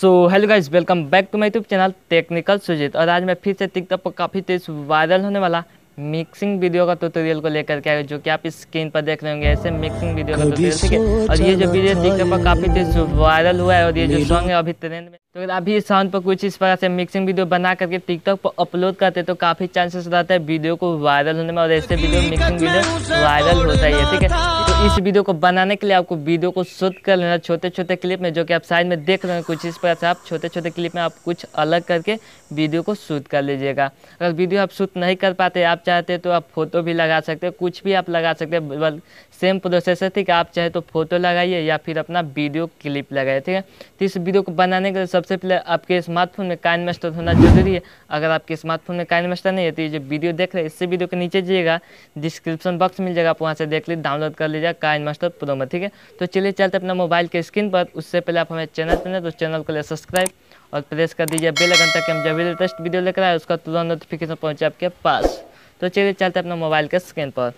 So hello guys, welcome back to my YouTube channel technical Sujeet. और आज मैं फिर से टिकटॉक पर काफ़ी तेज वायरल होने वाला मिक्सिंग वीडियो का ट्यूटोरियल को लेकर के आया, जो कि आप इस स्क्रीन पर देख रहे होंगे। ऐसे मिक्सिंग वीडियो का ट्यूटोरियल, ठीक है। और ये जो वीडियो टिकटॉक पर काफ़ी तेज वायरल हुआ है और ये जो सॉन्ग है अभी ट्रेंड में, तो अगर अभी इस सॉन्ग पर कुछ इस प्रकार से मिक्सिंग वीडियो बना करके टिकटॉक पर अपलोड करते तो काफ़ी चांसेस रहता है वीडियो को वायरल होने में। और ऐसे वीडियो मिक्सिंग वीडियो वायरल होता ही है, ठीक है। तो इस वीडियो को बनाने के लिए आपको वीडियो को शूट कर लेना छोटे छोटे क्लिप में, जो कि आप साइड में देख रहे हैं। कुछ इस प्रकार से आप छोटे छोटे क्लिप में आप कुछ अलग करके वीडियो को शूट कर लीजिएगा। अगर वीडियो आप शूट नहीं कर पाते, आप चाहते तो आप फोटो भी लगा सकते हो, कुछ भी आप लगा सकते हैं। सेम प्रोसेस है, ठीक है। आप चाहे तो फोटो लगाइए या फिर अपना वीडियो क्लिप लगाइए, ठीक है। तो इस वीडियो को बनाने के लिए सबसे पहले आपके स्मार्टफोन में काइन मास्टर होना जरूरी है। अगर आपके स्मार्टफोन में काइन मास्टर नहीं है तो ये जो वीडियो देख रहे हैं इससे वीडियो के नीचे जाइएगा, डिस्क्रिप्शन बॉक्स मिल जाएगा, आप वहाँ से देख लीजिए, डाउनलोड कर लीजिएगा काइन मास्टर प्रो में, ठीक है। तो चलिए चलते अपना मोबाइल के स्क्रीन पर। उससे पहले आप हमें चैनल पर तो चैनल को ले सब्सक्राइब और प्रेस कर दीजिए बेल आइकन, ताकि हम जब भी लेटेस्ट वीडियो लेकर आए उसका तुरंत नोटिफिकेशन पहुँचे आपके पास। तो चलिए चलते अपना मोबाइल के स्क्रीन पर।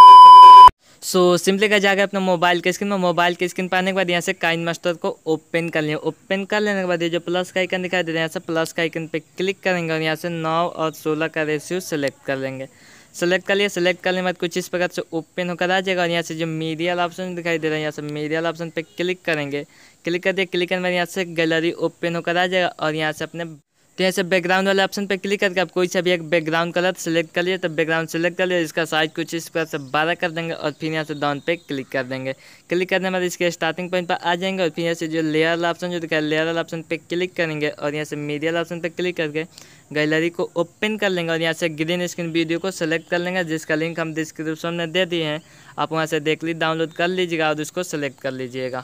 सिंपली क्या जाएगा अपना मोबाइल के स्क्रीन में। मोबाइल के स्क्रीन पर आने के बाद यहाँ से काइन मास्टर को ओपन कर लिया। ओपन कर लेने के बाद ये जो प्लस का आइकन दिखाई दे रहा है, यहाँ से प्लस का आइकन पे क्लिक करेंगे और यहाँ से 9 और 16 का रेशियो सेलेक्ट कर लेंगे। सेलेक्ट कर लिया। सेलेक्ट करने के बाद कुछ इस प्रकार से ओपन होकर आ जाएगा और यहाँ से जो मीडिया ऑप्शन दिखाई दे रहा है, यहाँ से मीडिया ऑप्शन पे क्लिक करेंगे। क्लिक कर दिया। क्लिक करने के बाद यहाँ से गैलरी ओपन होकर आ जाएगा और यहाँ से अपने तो यहाँ से बैकग्राउंड वाले ऑप्शन पे क्लिक करके आप कोई सा भी एक बैकग्राउंड कलर सेलेक्ट कर लिए। तो बैकग्राउंड सेलेक्ट कर लिया, इसका साइज कुछ इस प्रकार से 12 कर देंगे और फिर यहाँ से डाउन पे क्लिक कर देंगे। क्लिक करने के बाद इसके स्टार्टिंग पॉइंट पर आ जाएंगे और फिर यहाँ से जो लेयर वाला ऑप्शन जो दिखा है, लेयर वाला ऑप्शन पे क्लिक करेंगे और यहाँ से मीडिया वाला ऑप्शन पे क्लिक करके गैलरी को ओपन कर लेंगे और यहाँ से ग्रीन स्क्रीन वीडियो को सेलेक्ट कर लेंगे, जिसका लिंक हम डिस्क्रिप्शन में दे दिए हैं। आप वहाँ से देख लीजिए, डाउनलोड कर लीजिएगा और उसको सेलेक्ट कर लीजिएगा।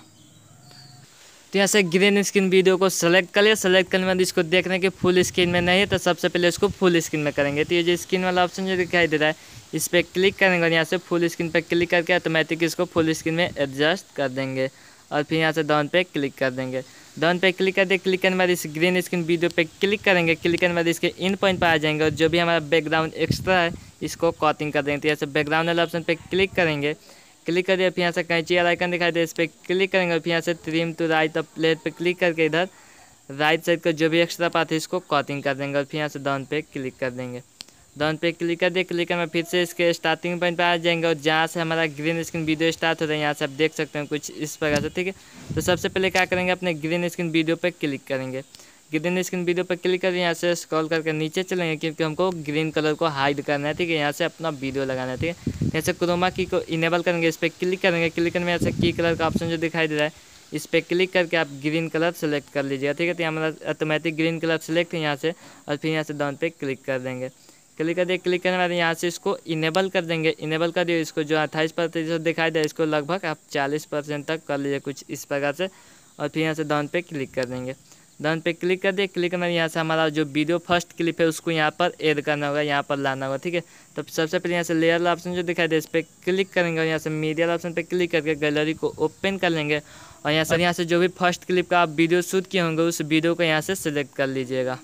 तो यहाँ से ग्रीन स्क्रीन वीडियो को सेलेक्ट कर लिया। सेलेक्ट करने के बाद इसको देखने के फुल स्क्रीन में नहीं है तो सबसे पहले इसको फुल स्क्रीन में करेंगे। तो ये जो स्क्रीन वाला ऑप्शन जो दिखाई दे रहा है इस पर क्लिक करेंगे और यहाँ से फुल स्क्रीन पर क्लिक करके ऑटोमेटिक इसको फुल स्क्रीन में एडजस्ट कर देंगे और फिर यहाँ से डाउन पे क्लिक कर देंगे। डाउन पे क्लिक कर दे। क्लिक करने के बाद इस ग्रीन स्क्रीन वीडियो पे क्लिक करेंगे। क्लिक करने के बाद इसके इन पॉइंट पर आ जाएंगे और जो भी हमारा बैकग्राउंड एक्स्ट्रा है इसको कटिंग कर देंगे। तो यहाँ से बैकग्राउंड वाले ऑप्शन पे क्लिक करेंगे। क्लिक कर दिया। फिर यहाँ से कैंची वाला आइकन दिखाई दे, इस पर क्लिक करेंगे और फिर यहाँ से trim to right of plate पे क्लिक करके इधर राइट साइड का जो भी एक्स्ट्रा पार्ट है इसको कटिंग कर देंगे और फिर यहाँ से डाउन पे क्लिक कर देंगे। डाउन पे क्लिक कर दिए। क्लिक करने फिर से इसके स्टार्टिंग पॉइंट पे आ जाएंगे और जहाँ से हमारा ग्रीन स्क्रीन वीडियो स्टार्ट हो रहा है यहाँ से आप देख सकते हैं कुछ इस प्रकार से, ठीक है। तो सबसे पहले क्या करेंगे, अपने ग्रीन स्क्रीन वीडियो पे क्लिक करेंगे। ग्रीन स्क्रीन वीडियो पर क्लिक करके यहाँ से स्क्रॉल करके नीचे चलेंगे, क्योंकि हमको ग्रीन कलर को हाइड करना है, ठीक है। यहाँ से अपना वीडियो लगाना है, ठीक है। यहाँ से क्रोमा की को इनेबल करेंगे, इस पर क्लिक करेंगे। क्लिक करने में यहाँ से की कलर का ऑप्शन जो दिखाई दे रहा है इस पर क्लिक करके आप ग्रीन कलर सेलेक्ट कर लीजिएगा, ठीक है। तो हमारा ऑटोमेटिक ग्रीन कलर सेलेक्ट है यहाँ से और फिर यहाँ से डाउन पे क्लिक कर देंगे। क्लिक कर दिए। क्लिक करने के बाद यहाँ से इसको इनेबल कर देंगे। इनेबल कर दिए। इसको जो 28% दिखाई दे इसको लगभग आप 40% तक कर लीजिए कुछ इस प्रकार से और फिर यहाँ से डाउन पे क्लिक कर देंगे। डाउन पे क्लिक कर दिए। क्लिक करना यहाँ से हमारा जो वीडियो फर्स्ट क्लिप है उसको यहाँ पर ऐड करना होगा, यहाँ पर लाना होगा, ठीक है। तो सबसे पहले यहाँ से लेयर वाला ऑप्शन जो दिखाई दे इस पर क्लिक करेंगे और यहाँ से मीडिया वाला ऑप्शन पे क्लिक करके गैलरी को ओपन कर लेंगे और यहाँ से जो भी फर्स्ट क्लिप का आप वीडियो शूट किए होंगे उस वीडियो को यहाँ से सिलेक्ट कर लीजिएगा।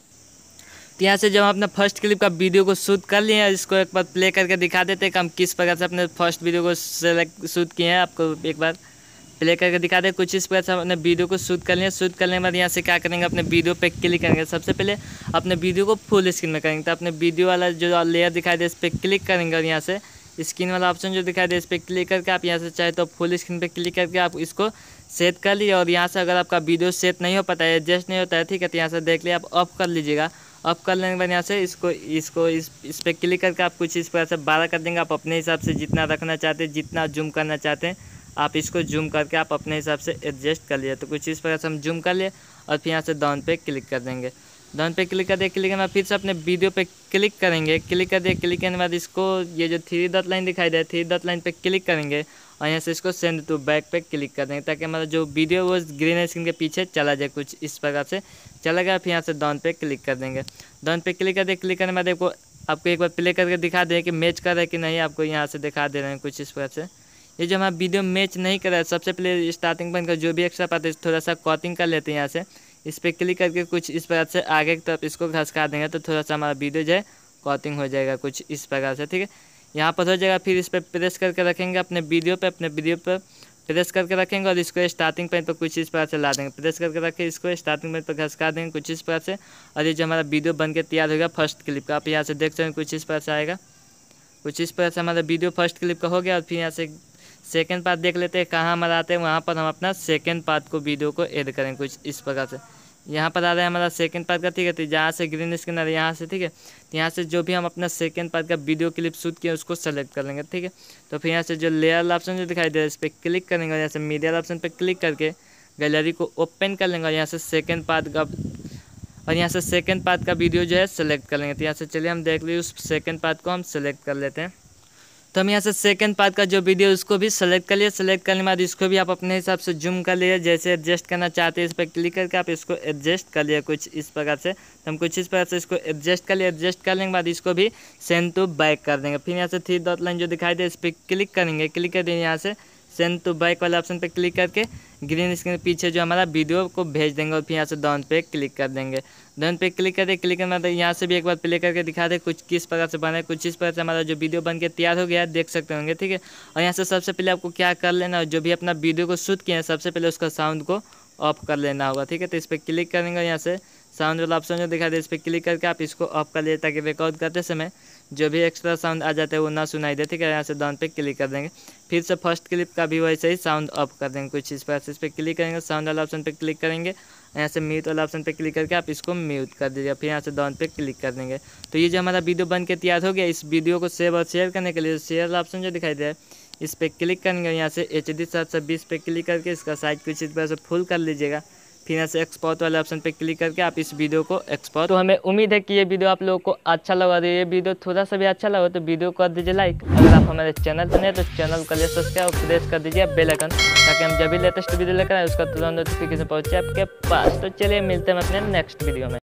तो यहाँ से जब हम अपना फर्स्ट क्लिप का वीडियो को शूट कर लिए हैं, इसको एक बार प्ले करके दिखा देते हैं कि हम किस प्रकार से अपने फर्स्ट वीडियो को शूट किए हैं। आपको एक बार प्ले करके दिखा दे। कुछ इस प्रकार से अपने वीडियो को शूट कर लिया। शूट करने के बाद यहाँ से क्या करेंगे, अपने वीडियो पे क्लिक करेंगे। सबसे पहले अपने वीडियो को फुल स्क्रीन में करेंगे। तो अपने वीडियो वाला जो लेयर दिखाई दे इस पर क्लिक करेंगे और यहाँ से स्क्रीन वाला ऑप्शन जो दिखाई दे इस पर क्लिक करके आप यहाँ से चाहे तो फुल स्क्रीन पे क्लिक करके आप इसको सेट कर लिए। और यहाँ से अगर आपका वीडियो सेट नहीं हो पाता है, एडजस्ट नहीं होता है, ठीक है, तो यहाँ से देख लिया आप ऑफ कर लीजिएगा। ऑफ कर लेने के बाद यहाँ से इस पर क्लिक करके आप कुछ इस प्रकार से 12 कर देंगे। आप अपने हिसाब से जितना रखना चाहते हैं, जितना जूम करना चाहते हैं आप इसको जूम करके आप अपने हिसाब से एडजस्ट कर लिए। तो कुछ इस प्रकार से हम जूम कर लिए और फिर यहाँ से डाउन पे क्लिक कर देंगे। डाउन पे क्लिक कर दिए। क्लिक करना फिर से अपने वीडियो पे क्लिक करेंगे। क्लिक कर दिए। क्लिक करने के बाद इसको ये जो 3 डॉट लाइन दिखाई दे 3 डॉट लाइन पे क्लिक करेंगे और यहाँ से इसको सेंड टू बैक पे क्लिक कर देंगे, ताकि हमारा जो वीडियो वो ग्रीन स्क्रीन के पीछे चला जाए। कुछ इस प्रकार से चला गया। फिर यहाँ से डाउन पे क्लिक कर देंगे। डाउन पे क्लिक कर दिए। क्लिक करने के बाद आपको एक बार प्ले करके दिखा दें कि मैच कर रहा है कि नहीं। आपको यहाँ से दिखा दे रहे हैं कुछ इस प्रकार से। ये जो हमारा वीडियो मैच नहीं कर रहा है, सबसे पहले स्टार्टिंग पॉइंट का जो भी एक्स्ट्रा पार्ट है थोड़ा सा कटिंग कर लेते हैं। यहाँ से इस पर क्लिक करके कुछ इस प्रकार से आगे की तरफ इसको घसका देंगे तो थोड़ा सा हमारा वीडियो जो है कटिंग हो जाएगा कुछ इस प्रकार से, ठीक है। यहाँ पर हो जाएगा। फिर इस पर प्रेस करके रखेंगे अपने वीडियो पे प्रेस करके रखेंगे और इसको स्टार्टिंग पॉइंट पर कुछ इस प्रकार से ला देंगे। प्रेस करके रखें, इसको स्टार्टिंग पॉइंट पर घसका देंगे कुछ इस प्रकार से। और ये जो हमारा वीडियो बन के तैयार हो गया फर्स्ट क्लिप का, आप यहाँ से देख सकते हैं कुछ इस प्रकार से आएगा। कुछ इस प्रकार से हमारा वीडियो फर्स्ट क्लिप का हो गया। और फिर यहाँ से सेकंड पार्ट देख लेते हैं कहाँ हमारा आते हैं, वहाँ पर हम अपना सेकंड पार्ट को वीडियो को ऐड करेंगे कुछ इस प्रकार से। यहाँ पर आ रहा है हमारा सेकंड पार्ट का, ठीक है। तो जहाँ से ग्रीन स्क्रीन आ रहा है यहाँ से, ठीक है। तो यहाँ से जो भी हम अपना सेकंड पार्ट का वीडियो क्लिप शूट किया उसको सेलेक्ट कर लेंगे, ठीक है। तो फिर यहाँ से जो लेयर ऑप्शन जो दिखाई दे रहा है इस पर क्लिक करेंगे और यहाँ से मीडिया ऑप्शन पर क्लिक करके गैलरी को ओपन कर लेंगे और यहाँ से सेकेंड पार्ट का वीडियो जो है सेलेक्ट कर लेंगे। तो यहाँ से चलिए हम देख लीजिए उस सेकेंड पार्ट को हम सेलेक्ट कर लेते हैं। तो हम यहाँ से सेकंड पार्ट का जो वीडियो उसको भी सेलेक्ट कर लिए। सेलेक्ट करने के बाद इसको भी आप अपने हिसाब से जूम कर लिए, जैसे एडजस्ट करना चाहते हैं इस पर क्लिक करके आप इसको एडजस्ट कर लिए कुछ इस प्रकार से। तो हम कुछ इस प्रकार से इसको एडजस्ट कर लिए। एडजस्ट करने के बाद इसको भी सेंड टू बैक कर देंगे। फिर यहाँ से 3 डॉट लाइन जो दिखाई दे इस पर क्लिक करेंगे। क्लिक कर देंगे यहाँ से सेंड टू बैक वाले ऑप्शन पे क्लिक करके ग्रीन स्क्रीन के पीछे जो हमारा वीडियो को भेज देंगे और फिर यहाँ से डाउन पे क्लिक कर देंगे। डाउन पे क्लिक करके क्लिक करना तो यहाँ से भी एक बार प्ले करके दिखा दे कुछ किस प्रकार से बना है। कुछ इस प्रकार से हमारा जो वीडियो बन के तैयार हो गया है, देख सकते होंगे, ठीक है। और यहाँ से सबसे पहले आपको क्या कर लेना है, जो भी अपना वीडियो को शूट किया है सबसे पहले उसका साउंड को ऑफ कर लेना होगा, ठीक है। तो इस पर क्लिक करेंगे, यहाँ से साउंड वाला ऑप्शन जो दिखा दे इस पर क्लिक करके आप इसको ऑफ कर ले ताकि रिकॉर्ड करते समय जो भी एक्स्ट्रा साउंड आ जाता है वो ना सुनाई दे, ठीक है। यहाँ से डाउन पे क्लिक कर देंगे। फिर से फर्स्ट क्लिप का भी वैसे ही साउंड ऑफ कर देंगे कुछ इस प्रकार से। इस पर क्लिक करेंगे, साउंड वाला ऑप्शन पे क्लिक करेंगे, यहाँ से म्यूट वाला ऑप्शन पे क्लिक करके आप इसको म्यूट कर दीजिए। फिर यहाँ से डाउन पे क्लिक कर देंगे। तो ये जो हमारा वीडियो बन के तैयार हो गया, इस वीडियो को सेव और शेयर करने के लिए शेयर वाला ऑप्शन जो दिखाई दे रहा है इस पर क्लिक करेंगे। यहाँ से HD 720 पे क्लिक करके इसका साइज कुछ इस तरह से फुल कर लीजिएगा। फिर यहाँ से एक्सपोर्ट वाले ऑप्शन पे क्लिक करके आप इस वीडियो को एक्सपोर्ट। तो हमें उम्मीद है कि ये वीडियो आप लोगों को अच्छा लगा। ये वीडियो थोड़ा सा भी अच्छा लगा तो वीडियो को कर दीजिए लाइक। अगर आप हमारे चैनल पर नए तो चैनल को सब्सक्राइब और प्रेस कर दीजिए बेल आइकन, ताकि हम जब भी लेटेस्ट वीडियो लेकर आए उसका तुरंत नोटिफिकेशन पहुँचे आपके पास। तो चलिए मिलते हैं अपने नेक्स्ट वीडियो में।